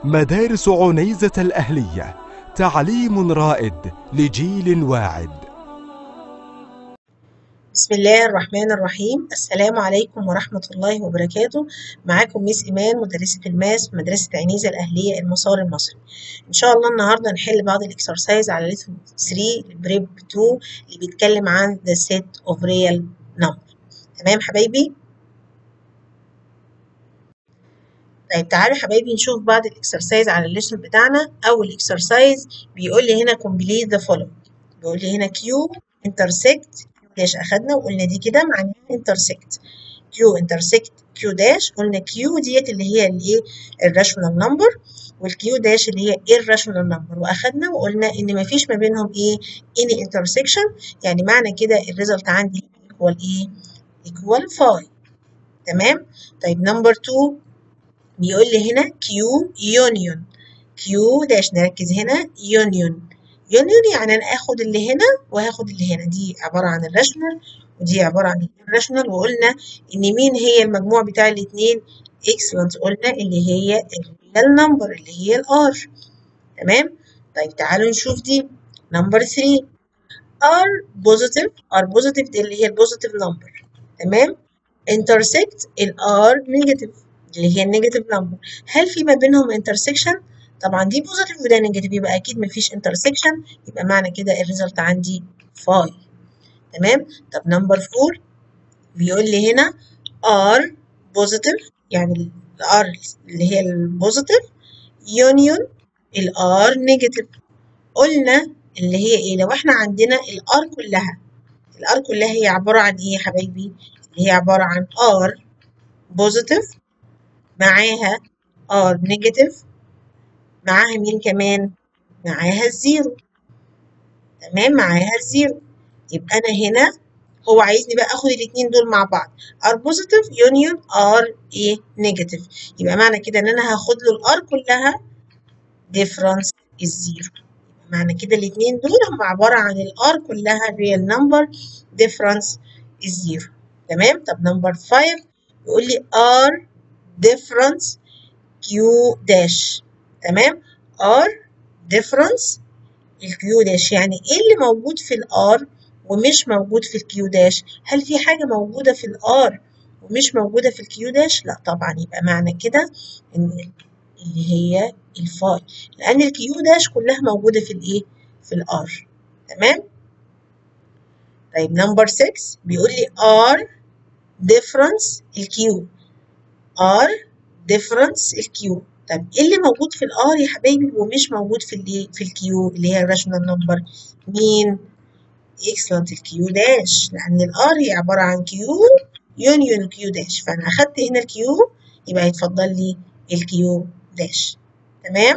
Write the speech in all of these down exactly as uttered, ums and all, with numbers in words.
مدارس عنيزة الأهلية، تعليم رائد لجيل واعد. بسم الله الرحمن الرحيم. السلام عليكم ورحمة الله وبركاته. معاكم ميس إيمان مدرسة الماس في مدرسة عنيزة الأهلية المسار المصري. إن شاء الله النهاردة نحل بعض الإكسرسايز على ليسون ثلاثة بريب اتنين اللي بيتكلم عن the set of real number. تمام حبايبي؟ طيب تعالوا حبايبي نشوف بعض الإكسرسايز على الليسون بتاعنا. أول إكسرسايز بيقول لي هنا complete the following. بيقول لي هنا Q intersect داش أخدنا وقلنا دي كده معناها intersect. Q intersect Q داش، قلنا Q ديت اللي هي الايه الراشونال نمبر، والكيو داش اللي هي irrational نمبر، واخدنا وقلنا ان مفيش ما بينهم ايه any intersection، يعني معنى كده الريزلت عندي equal ايه equal خمسة. تمام. طيب نمبر اتنين بيقول لي هنا Q union. Q داش نركز هنا union. union يعني انا اخد اللي هنا وهاخد اللي هنا، دي عباره عن الراشونال ودي عباره عن الراشونال، وقلنا ان مين هي المجموع بتاع الاثنين excellent، قلنا اللي هي الريال نمبر اللي هي الار. تمام. طيب تعالوا نشوف دي نمبر ثلاثة. R positive R positive دي اللي هي البوزيتيف نمبر. تمام. intersect ال R negative اللي هي النيجاتيف نمبر. هل في ما بينهم intersection؟ طبعا دي بوزيتيف وده نيجاتيف، يبقى اكيد مفيش intersection، يبقى معنى كده الريزلت عندي خمسة. تمام. طب نمبر أربعة بيقول لي هنا R positive يعني ال R اللي هي البوزيتيف union ال R negative. قلنا اللي هي ايه لو احنا عندنا ال R كلها، ال R كلها هي عبارة عن ايه يا حبايبي؟ اللي هي عبارة عن R positive معاها R negative معاها مين كمان؟ معاها الزيرو. تمام، معاها الزيرو. يبقى أنا هنا هو عايزني بقى آخد الاتنين دول مع بعض R positive union R إيه negative، يبقى معنى كده إن أنا هاخد له ال R كلها difference الزيرو. يبقى معنى كده الاتنين دول هم عبارة عن ال R كلها real number difference الزيرو. تمام. طب نمبر خمسة يقول لي R difference Q dash. تمام. R difference الكيو داش، يعني ايه اللي موجود في الار ومش موجود في الكيو داش؟ هل في حاجه موجوده في الار ومش موجوده في الكيو داش؟ لا طبعا، يبقى معنى كده ان اللي هي الفاي، لان الكيو داش كلها موجوده في الايه في الار. تمام. طيب نمبر ستة بيقول لي ار difference الكيو. ار difference الكيو. طب ايه اللي موجود في الار يا حبايبي ومش موجود في الايه في الكيو اللي هي الراشونال نمبر؟ مين؟ اكسلنت الكيو داش، لان الار هي عباره عن كيو يونيون كيو داش، فانا اخدت هنا الكيو يبقى هيتفضل لي الكيو داش. تمام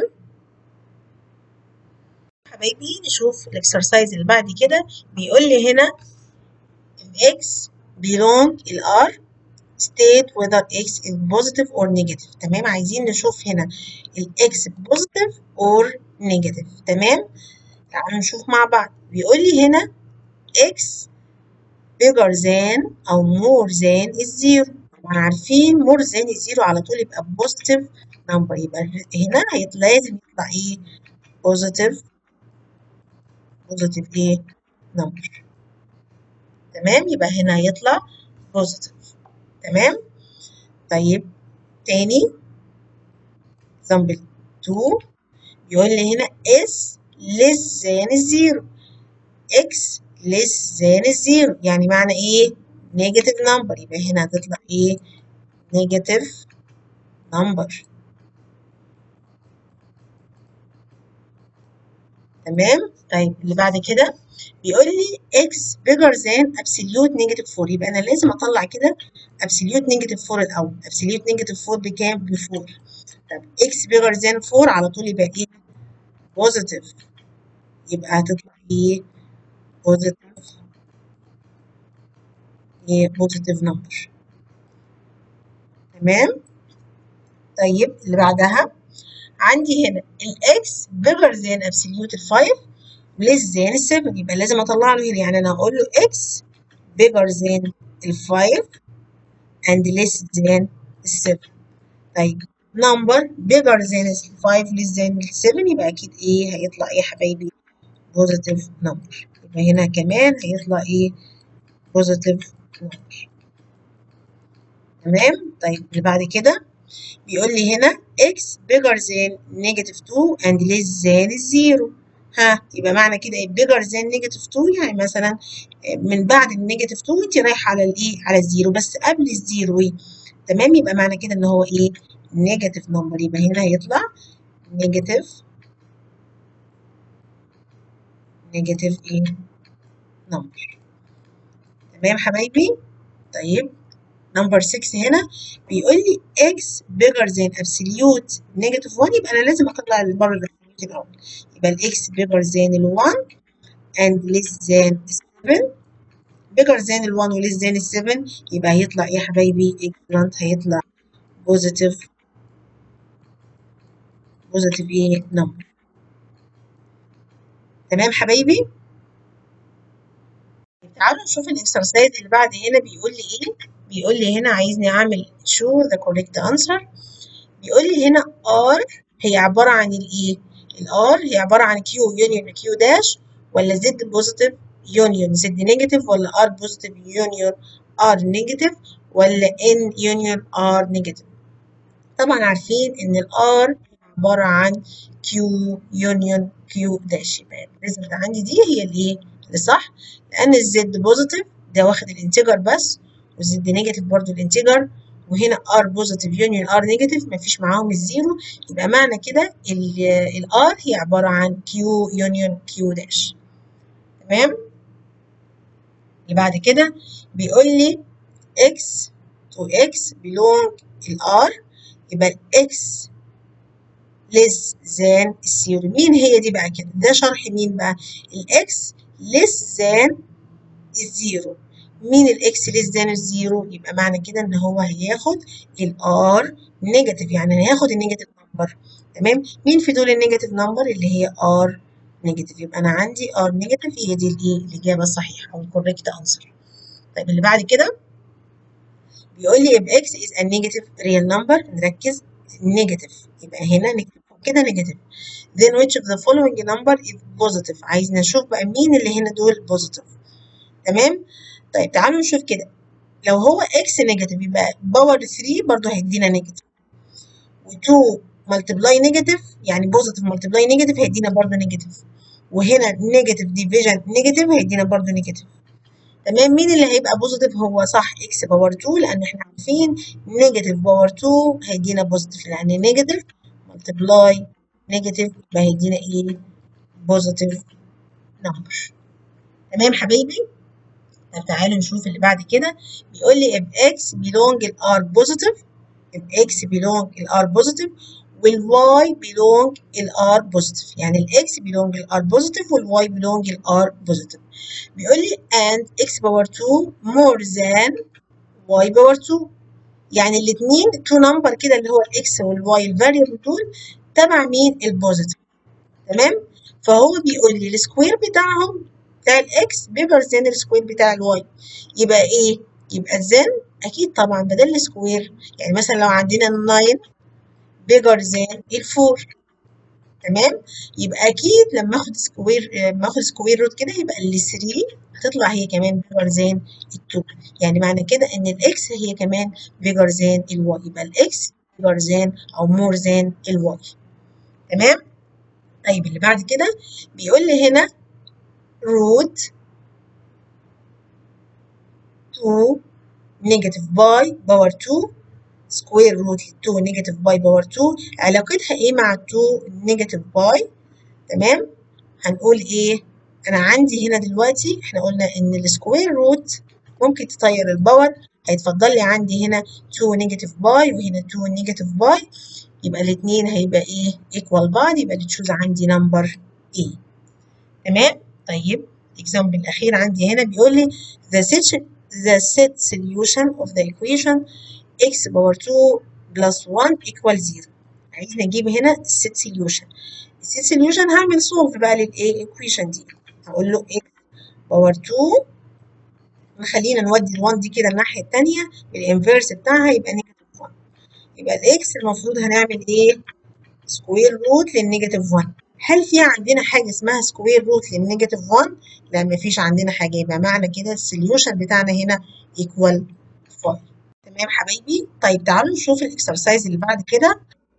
حبايبي. نشوف الاكسرسايز اللي بعد كده. بيقول لي هنا اكس belong الار state whether x is positive or negative. تمام. عايزين نشوف هنا ال x positive or negative. تمام. تعالوا نشوف مع بعض. بيقول لي هنا x bigger than أو more than الزيرو. طبعا عارفين more than الزيرو على طول يبقى positive number، يبقى هنا لازم يطلع ايه positive positive ايه number. تمام. يبقى هنا هيطلع positive. تمام. طيب تاني example اتنين بيقول لي هنا s less than الزيرو. x less than الزيرو يعني معنى ايه؟ negative number، يبقى هنا هتطلع ايه؟ negative number. تمام. طيب اللي بعد كده بيقول لي x bigger than absolute negative أربعة، يبقى انا لازم اطلع كده absolute negative أربعة الاول. absolute negative أربعة بكام؟ ب أربعة. طب x bigger than أربعة على طول يبقى ايه؟ positive، يبقى هتطلع ايه؟ positive ايه؟ positive number. تمام. طيب اللي بعدها عندي هنا الاكس bigger than absolute خمسة less than سبعة، يبقى لازم اطلع له هنا، يعني انا هقول له x bigger than خمسة and less than سبعة. طيب number bigger than five less than seven يبقى أكيد إيه هيطلع إيه يا حبايبي؟ positive number. يبقى هنا كمان هيطلع إيه؟ positive number. تمام؟ طيب اللي بعد كده بيقول لي هنا x bigger than negative two and less than zero. ها يبقى معنى كده ايه bigger than negative two؟ يعني مثلا من بعد النيجاتيف two انت رايحه على الايه؟ على الزيرو، بس قبل الزيرو ايه؟ تمام، يبقى معنى كده ان هو ايه؟ نيجاتيف نمبر. يبقى هنا هيطلع نيجاتيف نيجاتيف ايه؟ نمبر. تمام حبايبي؟ طيب نمبر ستة هنا بيقول لي x bigger than absolute negative one، يبقى انا لازم اطلع بره الابسوليوت الاول. يبقى ال x bigger than ال one and less than seven. bigger than ال one و less than ال seven يبقى هيطلع ايه يا حبايبي؟ excellent، هيطلع positive positive ايه؟ number. تمام حبايبي؟ تعالوا نشوف الاكسرسايز اللي بعد هنا بيقول لي ايه؟ بيقول لي هنا عايزني اعمل show the correct answer. بيقول لي هنا R هي عبارة عن الايه؟ الار هي عبارة عن Q union Q dash ولا Z positive union Z negative ولا R positive union R negative ولا N union R negative. طبعا عارفين ان الار عبارة عن Q union Q dash. يبقى الريزلت عندي دي هي الايه؟ اللي صح، لان الزد بوزيتيف ده واخد الانتجر بس، والزد نيجاتيف برضو الانتجر، وهنا ار بوزيتيف يونيون ار نيجاتيف مفيش معاهم الزيرو. يبقى معنى كده الار هي عبارة عن كيو يونيون كيو داش. تمام. اللي بعد كده بيقول لي x to x belong الار، يبقى الاكس less than الزيرو. مين هي دي بقى كده؟ ده شرح مين بقى؟ الاكس less than الزيرو. مين الاكس less than الزيرو؟ يبقى معنى كده ان هو هياخد الار نيجاتيف، يعني هياخد النيجاتيف نمبر. تمام. مين في دول النيجاتيف نمبر؟ اللي هي ار نيجاتيف. يبقى انا عندي ار نيجاتيف هي دي الايه؟ الاجابه الصحيحه او الكوريكت انسر. طيب اللي بعد كده بيقول لي if x is a negative real number، نركز نيجاتيف، يبقى هنا نكتب كده نيجاتيف. then which of the following number is positive. عايزين نشوف بقى مين اللي هنا دول بوزيتيف. تمام. طيب تعالوا نشوف كده، لو هو x نيجاتيف يبقى باور ثلاثة برضه هيدينا نيجاتيف، و2 ملتبلاي نيجاتيف يعني بوزيتيف ملتبلاي نيجاتيف هيدينا برضه نيجاتيف، وهنا نيجاتيف ديفيجن نيجاتيف هيدينا برضه نيجاتيف. تمام. مين اللي هيبقى بوزيتيف؟ هو صح اكس باور اتنين، لان احنا عارفين نيجاتيف باور اتنين هيدينا بوزيتيف، لان نيجاتيف ملتبلاي نيجاتيف يبقى هيدينا ايه؟ بوزيتيف نمبر. تمام حبايبي. طب تعالوا نشوف اللي بعد كده. بيقول لي if x belong ال r positive، if x belong ال r positive وال y belong ال r positive، يعني ال x belong ال r positive وال y belong ال r positive. بيقول لي and x power two more than y power two، يعني الاثنين تو نمبر كده اللي هو الاكس والواي الفاريبل دول تبع مين؟ البوزيتيف. تمام. فهو بيقول لي السكوير بتاعهم بتاع الاكس بيجر ذان السكوير بتاع الواي، يبقى ايه؟ يبقى ذان اكيد طبعا بدل السكوير، يعني مثلا لو عندنا تسعة بيجر ذان الفور. تمام. يبقى اكيد لما اخد سكوير لما اخد سكوير روت كده يبقى ال ثلاثة هتطلع هي كمان بيجر ذان ال2، يعني معنى كده ان الاكس هي كمان بيجر ذان الواي، يبقى الاكس بيجر ذان او مور ذان الواي. تمام. طيب اللي بعد كده بيقول لي هنا روت اتنين نيجاتيف باي باور اتنين سكوير روت اتنين نيجاتيف باي باور اتنين علاقتها ايه مع اتنين نيجاتيف باي؟ تمام. هنقول ايه؟ انا عندي هنا دلوقتي احنا قلنا ان السكوير روت ممكن تطير الباور، هيتفضل لي عندي هنا اتنين نيجاتيف باي وهنا اتنين نيجاتيف باي، يبقى الاثنين هيبقى ايه؟ ايكوال بعض، يبقى اللي تشوز عندي نمبر ايه. تمام. طيب الاكزامبل الاخير عندي هنا بيقول لي the set the set solution of the equation x باور اتنين plus واحد equal صفر. عايزين نجيب هنا الست سوليوشن. الست سوليوشن هعمل سولف بقى للايه؟ الايكويشن دي. هقول له x باور اتنين، وخلينا نودي ال واحد دي كده الناحيه الثانيه بالانفيرس بتاعها يبقى نيجاتيف واحد، يبقى الاكس المفروض هنعمل ايه؟ سكوير روت للنيجاتيف واحد. هل في عندنا حاجه اسمها سكوير روت للنيجاتيف واحد؟ لا مفيش عندنا حاجه، يبقى معنى كده السوليوشن بتاعنا هنا ايكوال خمسة. تمام حبايبي؟ طيب تعالوا نشوف الاكسرسايز اللي بعد كده.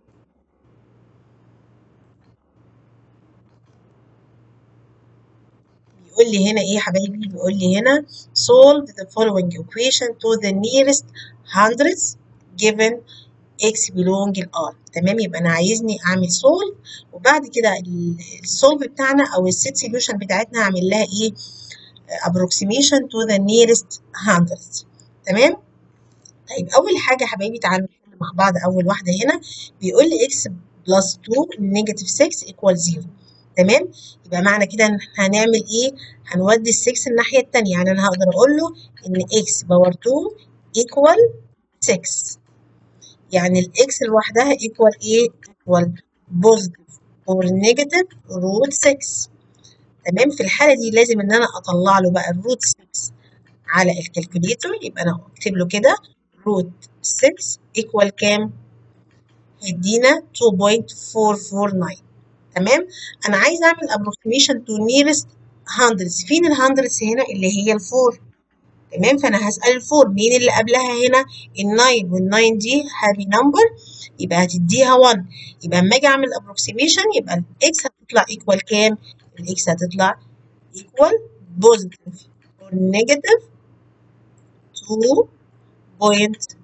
بيقول لي هنا ايه يا حبايبي؟ بيقول لي هنا solve the following equation to the nearest hundreds given x belong ل r. تمام، يبقى انا عايزني اعمل solve، وبعد كده السولف بتاعنا او السيت سوليوشن بتاعتنا هعمل لها ايه؟ approximation to the nearest hundreds. تمام. طيب اول حاجه يا حبايبي تعالوا نحل مع بعض. اول واحده هنا بيقول لي x بلس اتنين نيجاتيف ستة equal صفر. تمام، يبقى معنى كده ان هنعمل ايه؟ هنودي ال ستة الناحيه الثانيه، يعني انا هقدر اقول له ان x باور اتنين equal ستة، يعني الاكس لوحدها ايكوال ايه؟ ايكوال بوزيتيف اور نيجاتيف روت ستة. تمام، في الحاله دي لازم ان انا اطلع له بقى الروت ستة على الكالكوليتر. يبقى انا اكتب له كده روت ستة ايكوال كام؟ هيدينا اتنين فاصلة أربعمية واربعة وتسعين. تمام، انا عايز اعمل ابروكسيميشن تو نيرست هندردز. فين الهندردز هنا؟ اللي هي الفور. تمام، فانا هسال الفور مين اللي قبلها هنا؟ الناين، والناين دي هابي نمبر يبقى هتديها واحد. يبقى اما اجي اعمل ابروكسيميشن يبقى الاكس هتطلع ايكوال كام؟ الاكس هتطلع ايكوال بوزيتيف اور نيجاتيف اتنين فاصلة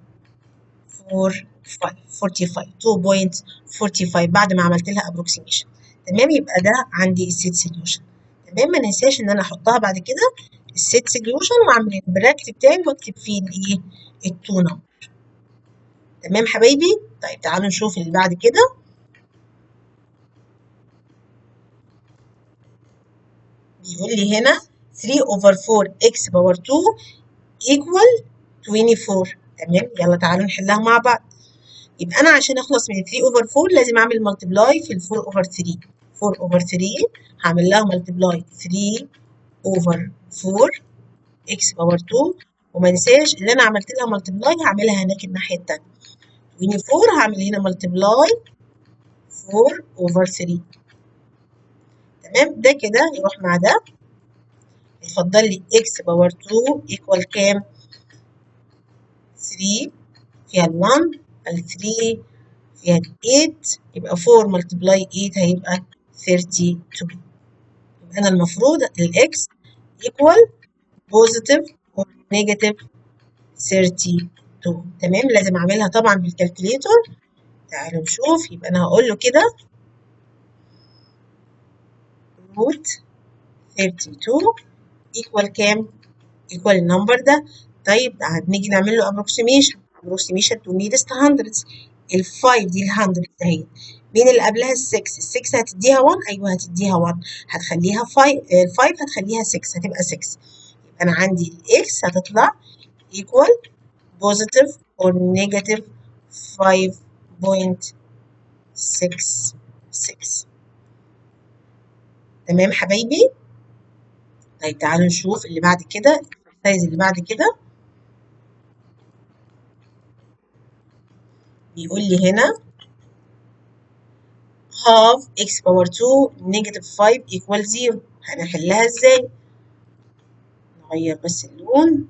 خمسة وأربعين اتنين فاصلة أربعة وأربعين بعد ما عملت لها ابروكسيميشن. تمام، يبقى ده عندي السيت سوليوشن. تمام، ما ننساش ان انا احطها بعد كده السيت سوليوشن واعمل البراكت بتاعي واكتب فيه الايه؟ التو نمبر. تمام حبايبي؟ طيب تعالوا نشوف اللي بعد كده. بيقول لي هنا تلاتة over فور x باور اتنين equal اربعة وعشرين. تمام، يلا تعالوا نحلها مع بعض. يبقى انا عشان اخلص من تلاتة over فور لازم اعمل ملتبلاي في ال فور over تلاتة. فور over تلاتة هعمل لها ملتبلاي تلاتة over فور x باور اتنين، وما انساش اللي انا عملت لها ملتبلاي هعملها هناك الناحيه الثانيه. اربعة هعمل هنا ملتبلاي فور over تلاتة. تمام، ده كده يروح مع ده، يتفضل لي x باور اتنين ايكوال كام؟ تلاتة فيها ال واحد، ال تلاتة فيها ال تمانية، يبقى اربعة ملتبلاي تمانية هيبقى اتنين وتلاتين. يبقى انا المفروض الاكس ايكوال بوزيتيف اور نيجاتيف اتنين وتلاتين. تمام، لازم اعملها طبعا بالكالكوليتر. تعالوا نشوف. يبقى انا هقول له كده روت اتنين وتلاتين ايكوال كام؟ ايكوال النمبر ده. طيب هنيجي نعمل له ابروكسيميشن. ابروكسيميشن تو نيرست هندردز. ال خمسة دي ال هندردز اهي. مين اللي قبلها؟ ال ستة. ال ستة هتديها واحد. ايوه هتديها واحد. هتخليها خمسة. ال خمسة هتخليها ستة، هتبقى ستة. يبقى انا عندي الاكس هتطلع ايكوال بوزيتيف اور نيجاتيف خمسة فاصلة ستة ستة. تمام حبايبي؟ طيب تعالوا نشوف اللي بعد كده، الاكسرسايز اللي بعد كده. بيقول لي هنا half x باور اتنين نيجاتيف خمسة equal صفر. هنحلها ازاي؟ نغير بس اللون.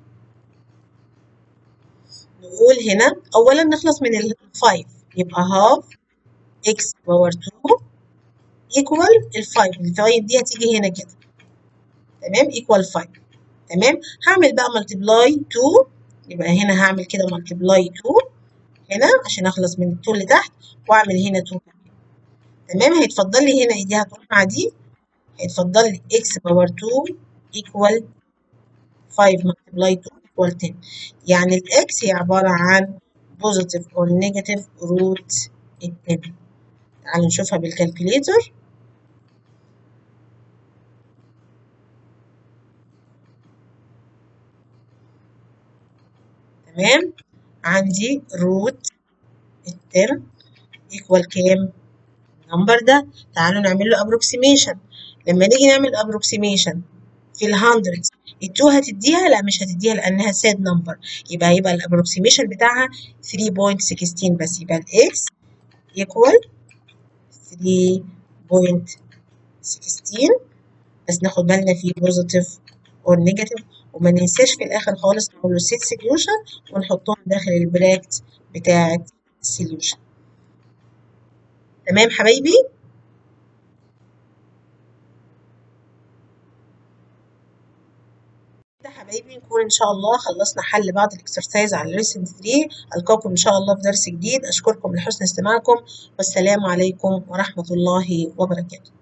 نقول هنا اولا نخلص من ال خمسة، يبقى half x باور اتنين equal ال خمسة. ال خمسة دي هتيجي هنا كده. تمام، equal خمسة. تمام، هعمل بقى multiply اتنين. يبقى هنا هعمل كده multiply اتنين هنا عشان اخلص من الاتنين اللي تحت، واعمل هنا اتنين. تمام، هيتفضل لي هنا دي هتروح مع دي، هيتفضل لي x باور اتنين equal خمسة multiply اتنين equal عشرة. يعني الاكس هي عبارة عن positive or negative root عشرة. تعالوا نشوفها بالكالكوليتر. تمام، عندي روت الترم equal كام؟ النمبر ده. تعالوا نعمل له approximation. لما نيجي نعمل approximation في الهندردز، التو هتديها؟ لا مش هتديها لانها ساد نمبر، يبقى هيبقى الابروكسيميشن بتاعها ثري بوينت سكستين بس، يبقى الاكس ايكوال ثري بوينت سكستين. بس ناخد بالنا في بوزيتيف اور نيجاتيف، وما ننساش في الاخر خالص نقول له سيت سوليوشن ونحطهم داخل البراكت بتاعه السوليوشن. تمام حبايبي؟ كده حبايبي نكون ان شاء الله خلصنا حل بعض الاكسرسايز على ليسن ثري. القاكم ان شاء الله في درس جديد. اشكركم لحسن استماعكم، والسلام عليكم ورحمة الله وبركاته.